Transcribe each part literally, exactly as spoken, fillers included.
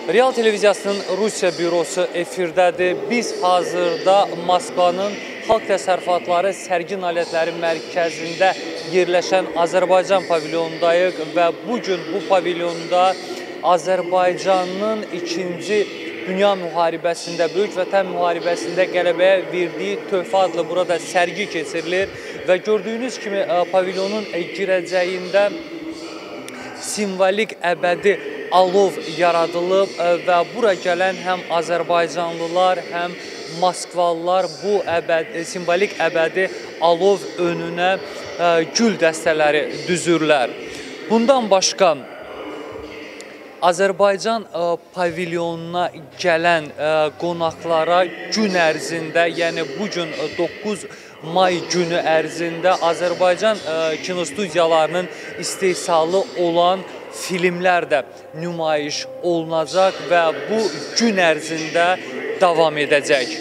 Real Televiziyasının Rusiya bürosu efirdədir. Biz hazırda Moskvanın Xalq Təsərrüfatları Sərgi Nailiyyətləri Mərkəzində yerləşən Azərbaycan pavilyonundayıq və bugün bu pavilyonda Azərbaycanın ikinci Dünya müharibəsində, Böyük Vətən müharibəsində qələbəyə verdiyi töhfə adlı burada sərgi keçirilir və gördüyünüz kimi pavilyonun girəcəyində simvolik əbədi alov yaradılıb və bura gələn həm Azərbaycanlılar, həm Moskvalılar bu əbəd, simvolik əbədi alov önünə gül dəstələri düzürlər. Bundan başqa Azərbaycan pavilyonuna gələn qonaqlara gün ərzində, yəni bugün doqquz may günü ərzində Azərbaycan kinostudiyalarının istehsalı olan filmlər də nümayiş olunacaq və bu gün ərzində davam edəcək.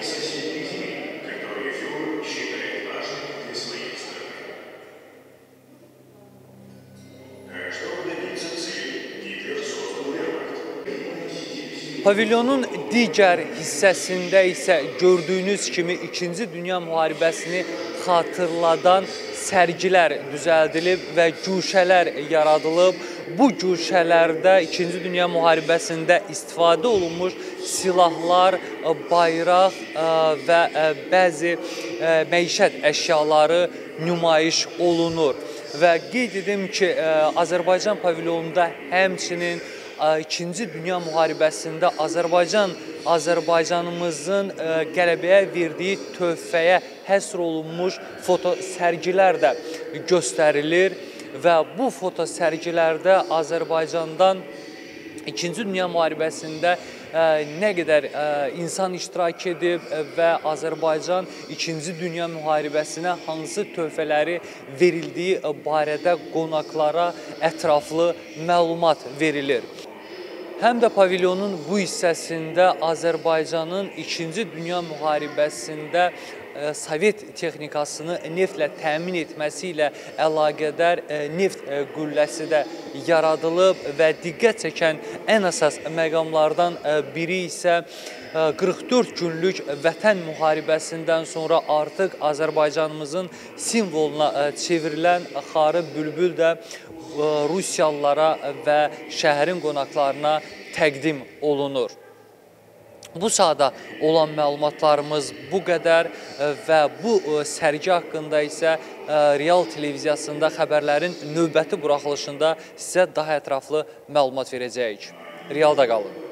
Pavilyonun digər hissəsində isə gördüyünüz kimi ikinci Dünya müharibəsini xatırladan sərgilər düzəldilib və güşələr yaradılıb. Bu güşələrdə ikinci Dünya müharibəsində istifadə olunmuş silahlar, bayraq və bəzi məişət əşyaları nümayiş olunur. Və qeyd edim ki, Azərbaycan pavilyonunda həmçinin İkinci Dünya müharibəsində Azərbaycan, Azərbaycanımızın qələbəyə verdiyi töhfəyə həsr olunmuş foto sərgilər də göstərilir və bu foto sərgilərdə Azərbaycandan İkinci Dünya müharibəsində nə qədər insan iştirak edib və Azərbaycan İkinci Dünya müharibəsinə hansı töhfələri verildiyi barədə qonaqlara ətraflı məlumat verilir. Həm də pavilyonun bu hissəsində Azərbaycanın İkinci Dünya müharibəsində Sovet texnikasını neftlə təmin etməsi ilə əlaqədar neft qülləsi də yaradılıb və diqqət çəkən ən əsas məqamlardan biri isə qırx dörd günlük Vətən müharibəsindən sonra artıq Azərbaycanımızın simvoluna çevrilən Xarı bülbül də Rusiyalılara və şəhərin qonaqlarına təqdim olunur. Bu sahada olan məlumatlarımız bu qədər və bu sərgi haqqında isə Real Televiziyasında xəbərlərin növbəti buraxılışında sizə daha ətraflı məlumat verəcəyik. Realda qalın.